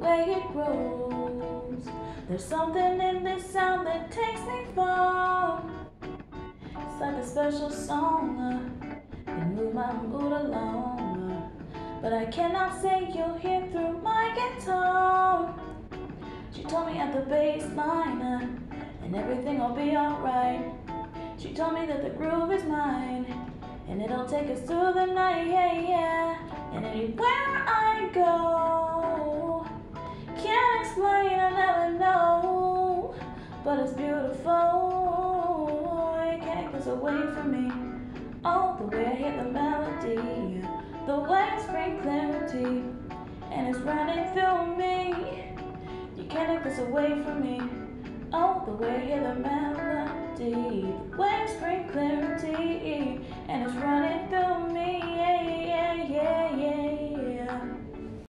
way it grows. There's something in this sound that takes me far. It's like a special song, can move my mood along. But I cannot sing, you'll hear through my guitar. She told me at the bass line, and everything will be alright. She told me that the groove is mine, and it'll take us through the night, yeah, yeah. And anywhere I go, can't explain, I never know, but it's beautiful. You can't take this away from me. Oh, the way I hear the melody, the way it's bring clarity, and it's running through me. You can't take this away from me. Oh, the way I hear the melody, the waves bring clarity, and it's running through me, yeah, yeah, yeah, yeah.